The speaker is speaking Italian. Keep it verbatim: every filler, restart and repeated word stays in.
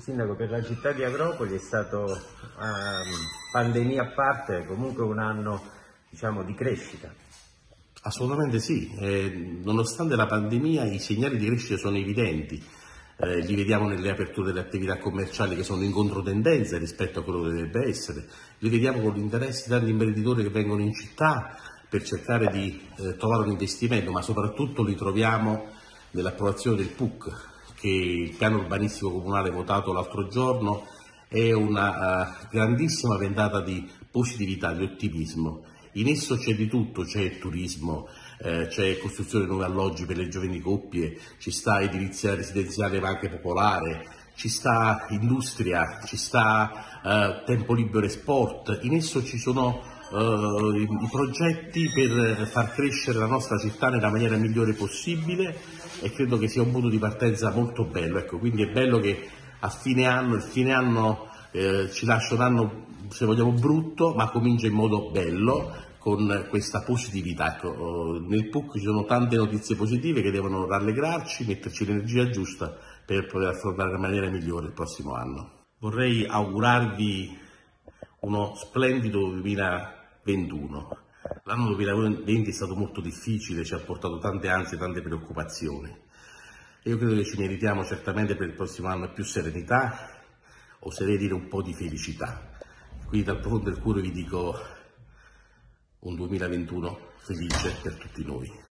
Sindaco, per la città di Agropoli è stato, ehm, pandemia a parte, comunque un anno, diciamo, di crescita. Assolutamente sì, eh, nonostante la pandemia i segnali di crescita sono evidenti, eh, li vediamo nelle aperture delle attività commerciali che sono in controtendenza rispetto a quello che dovrebbe essere, li vediamo con l'interesse di tanti imprenditori che vengono in città per cercare di eh, trovare un investimento, ma soprattutto li troviamo nell'approvazione del P U C, che il piano urbanistico comunale votato l'altro giorno è una uh, grandissima ventata di positività, di ottimismo. In esso c'è di tutto, c'è turismo, eh, c'è costruzione di nuovi alloggi per le giovani coppie, ci sta edilizia residenziale ma anche popolare, ci sta industria, ci sta eh, tempo libero e sport. In esso ci sono eh, i, i progetti per far crescere la nostra città nella maniera migliore possibile e credo che sia un punto di partenza molto bello. Ecco, quindi è bello che a fine anno, il fine anno eh, ci lascia un anno, se vogliamo, brutto, ma comincia in modo bello, con questa positività. Ecco, nel P U C ci sono tante notizie positive che devono rallegrarci, metterci l'energia giusta per poter affrontare in maniera migliore il prossimo anno. Vorrei augurarvi uno splendido duemilaventuno. L'anno duemilaventi è stato molto difficile, ci ha portato tante ansie, tante preoccupazioni. E io credo che ci meritiamo certamente per il prossimo anno più serenità, oserei dire un po' di felicità. Quindi dal profondo del cuore vi dico un duemilaventuno felice per tutti noi.